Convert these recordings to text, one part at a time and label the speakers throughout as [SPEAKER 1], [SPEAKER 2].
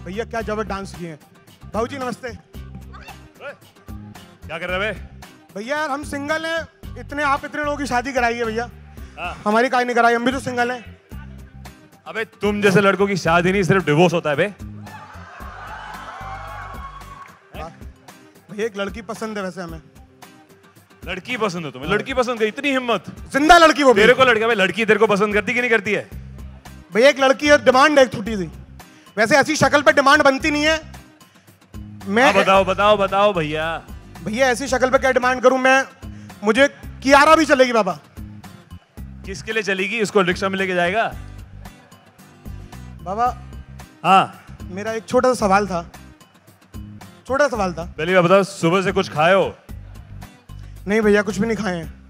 [SPEAKER 1] भैया क्या जबरदस्त डांस किए हैं। भाऊजी नमस्ते।
[SPEAKER 2] क्या कर रहे हैं
[SPEAKER 1] भैया? यार हम सिंगल हैं, इतने लोगों की शादी कराई है भैया, हमारी काहे नहीं कराई, हम भी तो सिंगल हैं।
[SPEAKER 2] अबे तुम जैसे लड़कों की शादी नहीं सिर्फ डिवोर्स होता है बे।
[SPEAKER 1] भैया एक लड़की पसंद है वैसे हमें।
[SPEAKER 2] लड़की पसंद है तुम्हें? लड़की पसंद है? इतनी हिम्मत?
[SPEAKER 1] जिंदा लड़की वो भी।
[SPEAKER 2] तेरे को लड़की तेरे को पसंद करती कि नहीं करती है?
[SPEAKER 1] भैया एक लड़की है, डिमांड है एक छोटी सी, वैसे ऐसी शक्ल पे डिमांड बनती नहीं है। मैं
[SPEAKER 2] बताओ भैया।
[SPEAKER 1] भैया ऐसी शक्ल पे क्या डिमांड करूं मैं? मुझे कियारा भी चलेगी बाबा।
[SPEAKER 2] किसके लिए चलेगी? इसको रिक्शा में लेके जाएगा
[SPEAKER 1] बाबा?
[SPEAKER 2] हाँ
[SPEAKER 1] मेरा एक छोटा सा सवाल था।
[SPEAKER 2] पहली बात बताओ, सुबह से कुछ खाए हो?
[SPEAKER 1] नहीं भैया कुछ भी नहीं खाए हैं।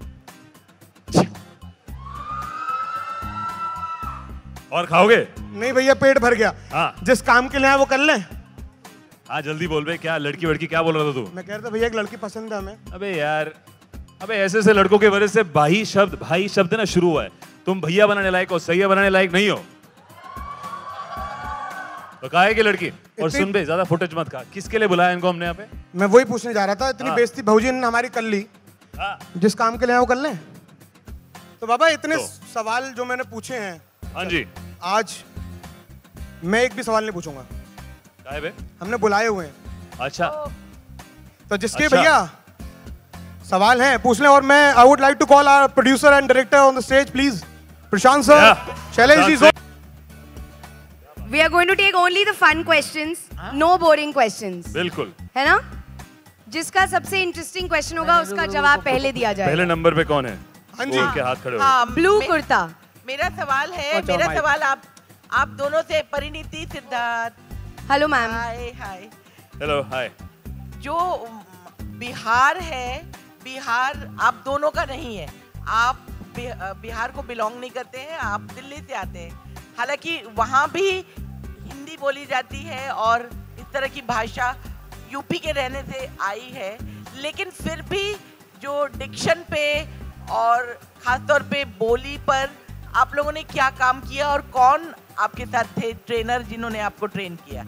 [SPEAKER 2] और खाओगे?
[SPEAKER 1] नहीं भैया पेट भर गया।
[SPEAKER 2] हाँ।
[SPEAKER 1] जिस काम के लिए आए वो कर लें।
[SPEAKER 2] हाँ जल्दी बोल बे, क्या लड़की वड़की क्या बोल रहा था तू?
[SPEAKER 1] मैं कह रहा था भैया एक लड़की पसंद है हमें।
[SPEAKER 2] अबे यार, अबे ऐसे लड़कों के वजह से भाई शब्द ना शुरू हुआ है। तुम भैया बनाने लायक हो, सैया बनाने लायक नहीं हो। तो कहा है कि लड़की? और सुन बे, ज्यादा फुटेज मत खा। किसके लिए बुलाया इनको हमने यहाँ पे? मैं
[SPEAKER 1] वही पूछने जा रहा था। इतनी बेइज्जती भाऊजी ने हमारी कर ली। जिस काम के लिए आए वो कर लें। तो बाबा इतने सवाल जो मैंने पूछे हैं,
[SPEAKER 2] हाँ जी,
[SPEAKER 1] आज मैं एक भी सवाल नहीं पूछूंगा।
[SPEAKER 2] काहे बे?
[SPEAKER 1] हमने बुलाए हुए हैं।
[SPEAKER 2] अच्छा।
[SPEAKER 1] तो जिसके भैया सवाल हैं पूछ लें। और मैं I would like to call our producer and director on the stage please, Prashant sir, Shailesh ji.
[SPEAKER 3] We are going to take only the fun questions, no boring questions.
[SPEAKER 2] बिल्कुल,
[SPEAKER 3] है ना? जिसका सबसे इंटरेस्टिंग क्वेश्चन होगा उसका जवाब पहले दिया जाएगा।
[SPEAKER 2] पहले नंबर पे कौन है?
[SPEAKER 1] हाँ जी,
[SPEAKER 2] उनके हाथ खड़े हो।
[SPEAKER 4] हाँ,
[SPEAKER 3] ब्लू कुर्ता।
[SPEAKER 4] मेरा सवाल है, मेरा सवाल आप दोनों से, Parineeti, Siddharth.
[SPEAKER 3] Hello ma'am.
[SPEAKER 4] Hi.
[SPEAKER 2] Hello hi.
[SPEAKER 4] जो बिहार है, बिहार आप दोनों का नहीं है। आप बिहार को बिलोंग नहीं करते हैं, आप दिल्ली से आते हैं। हालांकि वहाँ भी हिंदी बोली जाती है और इस तरह की भाषा यूपी के रहने से आई है, लेकिन फिर भी जो डिक्शन पे और खासतौर पे बोली पर आप लोगों ने क्या काम किया और कौन आपके साथ थे ट्रेनर जिन्होंने आपको ट्रेन किया?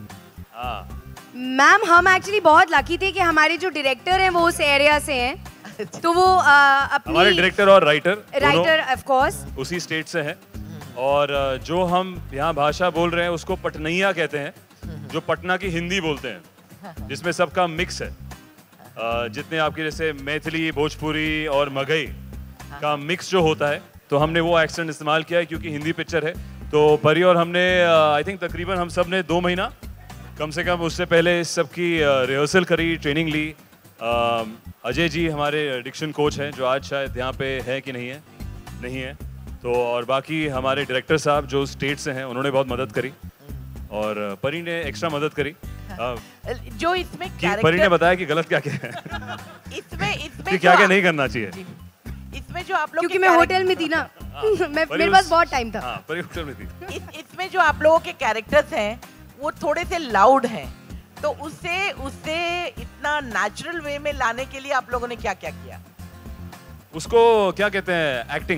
[SPEAKER 3] मैम हम एक्चुअली बहुत लकी थे कि हमारे जो डायरेक्टर हैं वो उस एरिया से हैं। तो वो अपनी
[SPEAKER 2] हमारे डायरेक्टर और राइटर
[SPEAKER 3] ऑफ कोर्स
[SPEAKER 2] उसी स्टेट से हैं। और जो हम यहाँ भाषा बोल रहे हैं उसको पटनैया कहते हैं, जो पटना की हिंदी बोलते हैं, जिसमें सबका मिक्स है। जितने आपके जैसे मैथिली, भोजपुरी और मगही का मिक्स जो होता है, तो हमने वो एक्सेंट इस्तेमाल किया है क्योंकि हिंदी पिक्चर है। तो परी और हमने आई थिंक तकरीबन हम सब ने 2 महीना कम से कम उससे पहले इस सब की रिहर्सल करी, ट्रेनिंग ली। अजय जी हमारे डिक्शन कोच हैं, जो आज शायद यहाँ पे है कि नहीं है। तो और बाकी हमारे डायरेक्टर साहब जो स्टेट से हैं उन्होंने बहुत मदद करी और परी ने एक्स्ट्रा मदद करी।
[SPEAKER 4] जो इसमें
[SPEAKER 2] परी ने बताया कि गलत क्या क्या है,
[SPEAKER 4] इसमें
[SPEAKER 2] क्या क्या नहीं करना चाहिए।
[SPEAKER 4] इसमें जो आप लोग,
[SPEAKER 3] क्योंकि मैं होटल में थी ना, मेरे पास बहुत टाइम था।
[SPEAKER 2] हाँ, परी होटल में थी।
[SPEAKER 4] इसमें जो आप लोगों के कैरेक्टर्स हैं वो थोड़े से लाउड हैं, तो उससे इतना नेचुरल वे में लाने के लिए आप लोगों ने क्या क्या किया?
[SPEAKER 2] उसको क्या कहते हैं, एक्टिंग।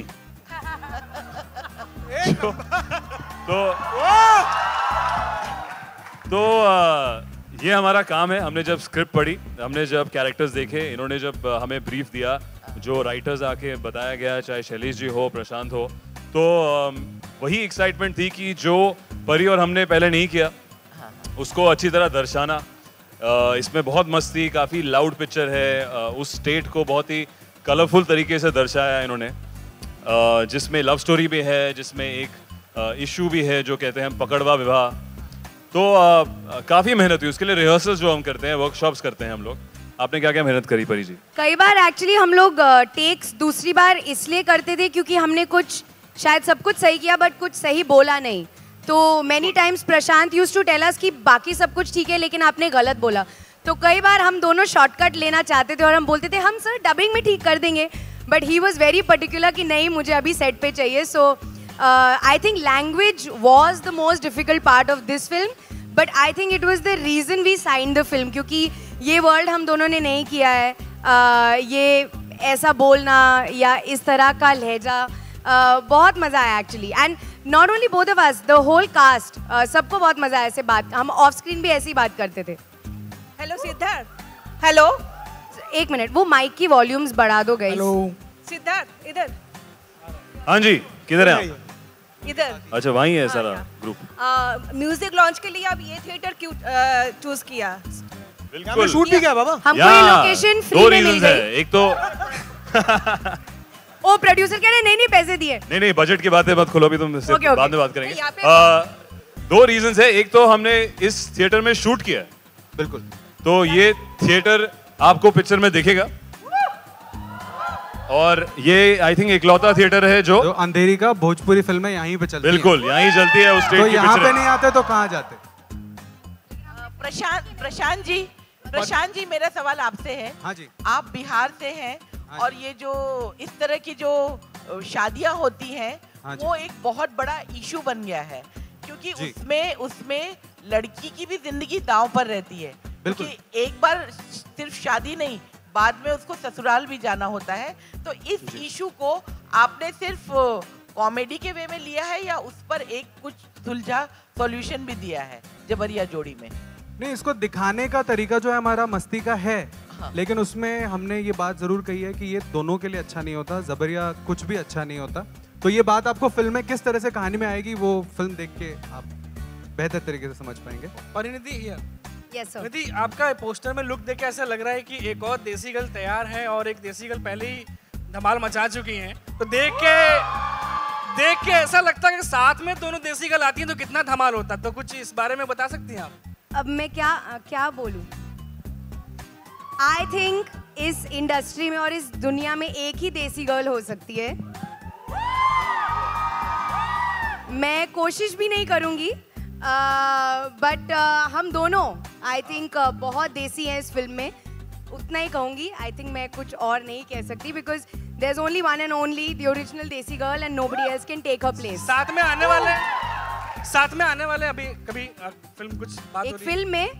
[SPEAKER 2] तो ये हमारा काम है। हमने जब स्क्रिप्ट पढ़ी, हमने जब कैरेक्टर्स देखे, इन्होंने जब हमें ब्रीफ दिया, जो राइटर्स आके बताया गया, चाहे शैलेश जी हो, प्रशांत हो, तो वही एक्साइटमेंट थी कि जो परी और हमने पहले नहीं किया उसको अच्छी तरह दर्शाना। इसमें बहुत मस्ती, काफ़ी लाउड पिक्चर है। उस स्टेट को बहुत ही कलरफुल तरीके से दर्शाया इन्होंने, जिसमें लव स्टोरी भी है, जिसमें एक इशू भी है जो कहते हैं पकड़वा विवाह। तो काफ़ी मेहनत हुई उसके लिए। रिहर्सल्स जो हम करते हैं, वर्कशॉप्स करते हैं हम लोग। आपने क्या क्या मेहनत करी परी जी?
[SPEAKER 3] कई बार एक्चुअली हम लोग टेक्स दूसरी बार इसलिए करते थे क्योंकि हमने कुछ शायद सब कुछ सही किया बट कुछ सही बोला नहीं। तो many times Prashant used to tell us कि बाकी सब कुछ ठीक है लेकिन आपने गलत बोला। तो कई बार हम दोनों शॉर्टकट लेना चाहते थे और हम बोलते थे हम सर डबिंग में ठीक कर देंगे, but he was very particular कि नहीं मुझे अभी सेट पे चाहिए। So I think language was the most difficult part of this film, but I think it was the reason we sign the film, क्योंकि ये वर्ल्ड हम दोनों ने नहीं किया है। ये ऐसा बोलना या इस तरह का लहजा बहुत मज़ा आया actually. And Not only both of us, the whole cast, सबको बहुत मजा आया ऐसे बात, हम ऑफ स्क्रीन भी ऐसे ही बात करते थे.
[SPEAKER 4] हेलो सिद्धार्थ. हेलो.
[SPEAKER 3] एक मिनट, वो माइक की वॉल्यूम्स बढ़ा दो गाइस.
[SPEAKER 1] हेलो.
[SPEAKER 4] सिद्धार्थ इधर.
[SPEAKER 2] हाँ जी, किधर है आप?
[SPEAKER 4] इधर.
[SPEAKER 2] अच्छा वहीं है सारा ग्रुप.
[SPEAKER 4] म्यूजिक लॉन्च के लिए आप ये थिएटर क्यों चूज किया?
[SPEAKER 2] बिल्कुल.
[SPEAKER 1] शूट भी किया बाबा.
[SPEAKER 3] हमको ये लोकेशन फ्री में मिल गई.
[SPEAKER 2] एक तो
[SPEAKER 3] ओ प्रोड्यूसर कह रहे नहीं पैसे दिए.
[SPEAKER 2] नहीं बजट की बातें मत खोलो, अभी तुम बाद में बात करेंगे. 2 रीजंस है. एक तो हमने इस थिएटर में शूट किया है.
[SPEAKER 1] बिल्कुल.
[SPEAKER 2] तो ये थिएटर आपको पिक्चर में दिखेगा और ये आई थिंक इकलौता थिएटर है जो
[SPEAKER 5] अंधेरी का भोजपुरी फिल्में यहीं पे चलती है.
[SPEAKER 2] बिल्कुल यहीं चलती है. उस स्टेट
[SPEAKER 5] तो
[SPEAKER 2] की
[SPEAKER 5] यहाँ
[SPEAKER 2] पिक्चर
[SPEAKER 5] पे नहीं आते तो कहाँ जाते?
[SPEAKER 4] प्रशांत जी मेरा सवाल आपसे है.
[SPEAKER 5] हाँ जी.
[SPEAKER 4] आप बिहार से हैं और ये जो इस तरह की जो शादियां होती हैं वो एक बहुत बड़ा इशू बन गया है क्योंकि उसमें लड़की की भी जिंदगी दांव पर रहती है. क्योंकि एक बार सिर्फ शादी नहीं, बाद में उसको ससुराल भी जाना होता है. तो इस इशू को आपने सिर्फ कॉमेडी के वे में लिया है या उस पर एक कुछ सुलझा सॉल्यूशन भी दिया है जबरिया जोड़ी में?
[SPEAKER 5] नहीं, इसको दिखाने का तरीका जो है हमारा मस्ती का है. हाँ. लेकिन उसमें हमने ये बात जरूर कही है कि ये दोनों के लिए अच्छा नहीं होता. जबरिया कुछ भी अच्छा नहीं होता. तो ये बात आपको फिल्म में किस तरह से कहानी में आएगी वो फिल्म देख के आप बेहतर तरीके से समझ पाएंगे.
[SPEAKER 6] Parineeti
[SPEAKER 3] Yes, sir.
[SPEAKER 6] निधि, आपका पोस्टर में लुक देख के ऐसा लग रहा है कि एक और देसी गर्ल तैयार है और एक देसी गर्ल पहले ही धमाल मचा चुकी हैं. तो देख के ऐसा लगता है कि साथ में दोनों देसी गर्ल आती हैं तो कितना धमाल होता. तो कुछ इस बारे में बता सकती हैं आप?
[SPEAKER 3] अब मैं क्या बोलूं? आई थिंक इस इंडस्ट्री में और इस दुनिया में एक ही देसी गर्ल हो सकती है. मैं कोशिश भी नहीं करूंगी बट हम दोनों आई थिंक बहुत देसी हैं इस फिल्म में. उतना ही कहूंगी. आई थिंक मैं कुछ और नहीं कह सकती because there is only one and only the original desi girl and nobody else can take her place.
[SPEAKER 6] साथ में आने वाले अभी कभी फिल्म कुछ बात
[SPEAKER 3] एक
[SPEAKER 6] हो रही
[SPEAKER 3] फिल्म में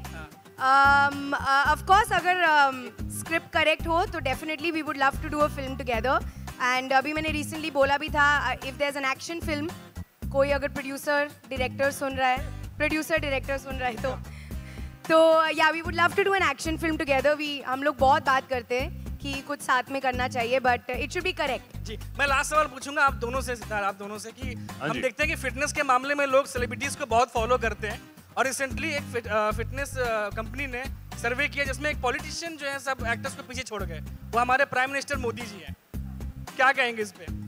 [SPEAKER 3] ऑफ कोर्स अगर स्क्रिप्ट करेक्ट हो तो definitely we would love to do a film together. And अभी मैंने रिसेंटली बोला भी था if there is an action film, कोई अगर प्रोड्यूसर डायरेक्टर सुन रहा है तो या we would love to do an action film together. हम लोग बहुत बात करते हैं कि कुछ साथ में करना चाहिए but it should be correct.
[SPEAKER 6] जी, मैं लास्ट सवाल पूछूंगा आप दोनों से, सिद्धार्थ आप दोनों से कि हम देखते हैं कि फिटनेस के मामले में लोग सेलिब्रिटीज को बहुत फॉलो करते हैं और रिसेंटली एक फिटनेस कंपनी ने सर्वे किया जिसमें एक पॉलिटिशियन जो है सब एक्टर्स को पीछे छोड़ गए. वो हमारे प्राइम मिनिस्टर मोदी जी हैं. क्या कहेंगे इस पे?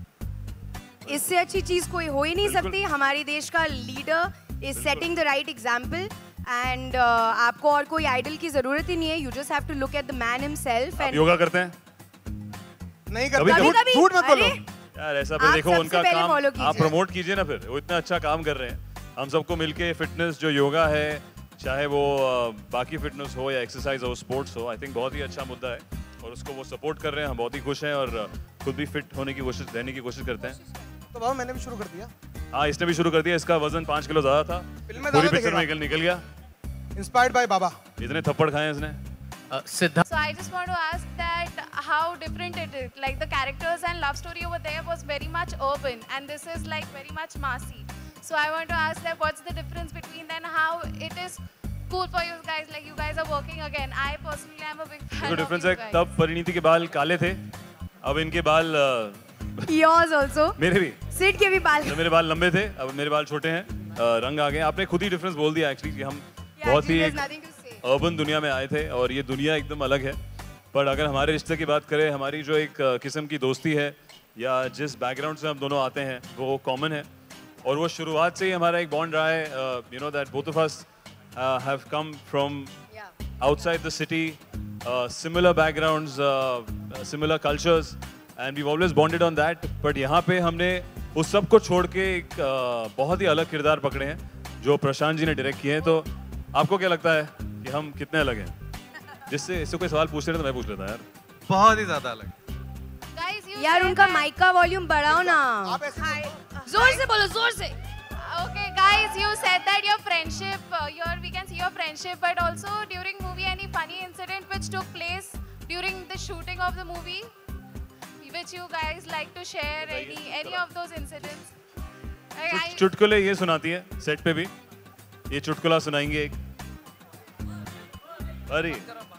[SPEAKER 3] इससे अच्छी चीज कोई हो ही नहीं सकती. हमारे देश का leader is setting the right example and आपको और कोई आइडल की जरूरत ही नहीं है. You just have to look at the man himself.
[SPEAKER 2] आप योगा करते हैं?
[SPEAKER 1] नहीं करते. झूठ मत बोलो
[SPEAKER 2] यार. ऐसा पे देखो उनका काम आप प्रमोट कीजिए ना. फिर वो इतना अच्छा काम कर रहे हैं. हम सबको मिलके फिटनेस जो योगा है, चाहे वो बाकी फिटनेस हो या एक्सरसाइज हो, स्पोर्ट्स हो, आई थिंक बहुत ही अच्छा मुद्दा है और उसको वो सपोर्ट कर रहे हैं. हम बहुत ही खुश हैं और खुद भी फिट होने की कोशिश, रहने की कोशिश करते हैं.
[SPEAKER 1] तो बाबा मैंने भी शुरू कर दिया.
[SPEAKER 2] हाँ, इसने भी शुरू कर दिया. इसका वजन 5 किलो ज्यादा था. पूरी पिक्चर में निकल गया.
[SPEAKER 1] Inspired by Baba.
[SPEAKER 2] इतने थप्पड़ खाए इसने.
[SPEAKER 7] Siddharth. So I just want to ask that how different it is. Like the characters and love story over there was very much urban, and this is like very much massy. So I want to ask that what's the difference between then how it is cool for you guys, like you guys are working again. I personally am a big fan.
[SPEAKER 2] जो difference है, तब परिणीति के बाल काले थे, अब इनके बाल
[SPEAKER 3] Yours also.
[SPEAKER 2] मेरे भी.
[SPEAKER 3] सिड के भी बाल.
[SPEAKER 2] मेरे बाल लंबे थे, अब मेरे बाल छोटे हैं. रंग आ गए. आपने खुद ही डिफरेंस बोल दिया एक्चुअली कि हम बहुत ही अर्बन दुनिया में आए थे और ये दुनिया एकदम अलग है. पर अगर हमारे रिश्ते की बात करें, हमारी जो एक किस्म की दोस्ती है या जिस बैकग्राउंड से हम दोनों आते हैं वो कॉमन है और वो शुरुआत से ही हमारा एक बॉन्ड रहा है. You know that both of us have come from outside the city, similar backgrounds, similar cultures and we always bonded on that. But यहाँ पे हमने उस सब को छोड़ के एक बहुत ही अलग किरदार पकड़े हैं जो प्रशांत जी ने डायरेक्ट किए हैं. तो आपको क्या लगता है कि हम कितने अलग हैं? जिससे इससे कोई सवाल पूछ रहे तो मैं पूछ लेता यार.
[SPEAKER 5] बहुत ही ज्यादा अलग.
[SPEAKER 3] यार उनका माइक का वॉल्यूम बढ़ाओ ना. जोर से बोलो, जोर से.
[SPEAKER 7] Okay, guys, you said that your friendship, we can see your friendship, but also during movie, any funny incident which took place during the shooting of the movie, which you guys like to share, any of those incidents?
[SPEAKER 2] चुटकुले ये सुनाती है set पे भी, ये चुटकुला सुनाएंगे एक। अरे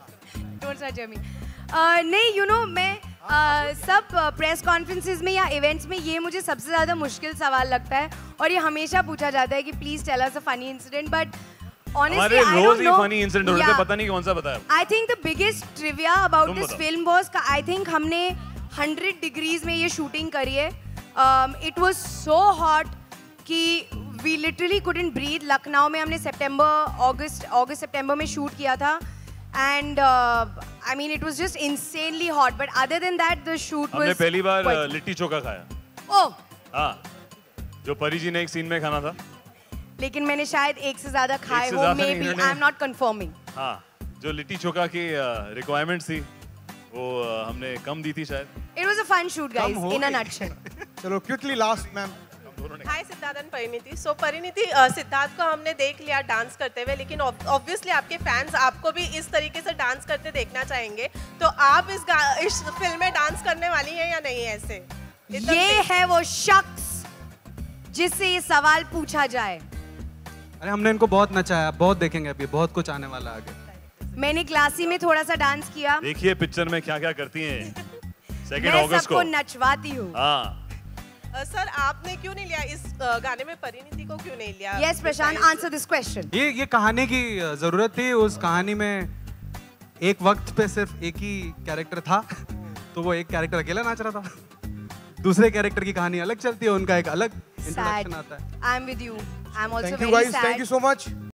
[SPEAKER 3] नहीं, यू नो मैं सब प्रेस कॉन्फ्रेंसेस में या इवेंट्स में ये मुझे सबसे ज़्यादा मुश्किल सवाल लगता है, और ये हमेशा पूछा जाता है कि please tell us a funny incident, but honestly I don't know.
[SPEAKER 2] Funny incident होते हैं, पता नहीं कौन सा बताया।
[SPEAKER 3] I think the biggest trivia about this film was I think हमने 100 degrees में ये शूटिंग करी है। It was so hot कि we literally couldn't breathe। Lucknow में हमने अगस्त सितंबर में शूट किया था, and I mean it was just insanely hot, but other than that the shoot was।
[SPEAKER 2] हमने पहली बार लिट्टी चोखा खाया।
[SPEAKER 3] ओह
[SPEAKER 2] हाँ, जो परी जी ने एक सीन में खाना था,
[SPEAKER 3] लेकिन मैंने शायद एक से ज्यादा खाए हो, maybe, I am not confirming.
[SPEAKER 2] हाँ, जो लिट्टी चोखा की रिक्वायरमेंट थी वो हमने कम दी थी शायद।
[SPEAKER 3] It was a fun shoot guys in a nutshell.
[SPEAKER 1] चलो quickly last ma'am.
[SPEAKER 8] Hi Siddharth and Parineeti. So Parineeti, Siddharth को हमने देख लिया डांस करते हुए, लेकिन ऑब्वियसली आपके फैंस आपको भी इस तरीके से डांस करते देखना चाहेंगे, तो आप इस फिल्म में डांस करने वाली हैं या नहीं? ऐसे
[SPEAKER 3] ये है वो शख्स जिससे ये सवाल पूछा जाए।
[SPEAKER 5] अरे हमने इनको बहुत नचाया, बहुत देखेंगे अभी, बहुत कुछ आने वाला आगे।
[SPEAKER 3] मैंने क्लासी में थोड़ा सा डांस किया।
[SPEAKER 2] देखिए पिक्चर में क्या क्या करती हैं। 2
[SPEAKER 3] मैं
[SPEAKER 2] अगस्त को
[SPEAKER 3] सबको नचवाती हूँ।
[SPEAKER 2] हाँ।
[SPEAKER 8] सर आपने क्यों नहीं लिया इस गाने में परिणीति को, क्यों नहीं लिया?
[SPEAKER 3] Yes Prashant, answer this question.
[SPEAKER 5] ये कहानी की जरूरत थी। उस कहानी में एक वक्त पे सिर्फ एक ही कैरेक्टर था, तो वो एक कैरेक्टर अकेला नाच रहा था। दूसरे कैरेक्टर की कहानी अलग चलती है, उनका एक अलग इंट्रोडक्शन आता है।
[SPEAKER 3] I am with you. I am also
[SPEAKER 1] Thank you
[SPEAKER 3] very
[SPEAKER 1] guys,
[SPEAKER 3] sad.
[SPEAKER 1] thank you so much.